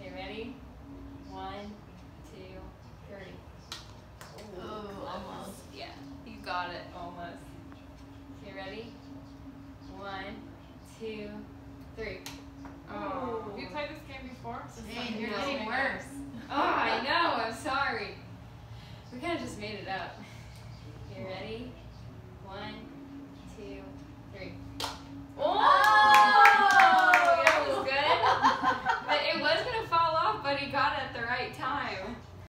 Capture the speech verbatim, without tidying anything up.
Okay, ready? One, two, three. Oh, almost. Yeah, you got it, almost. Okay, ready? One, two, three. Oh. Have you played this game before? Man, you're No. getting worse. Oh, I know, I'm sorry. We kind of just made it up.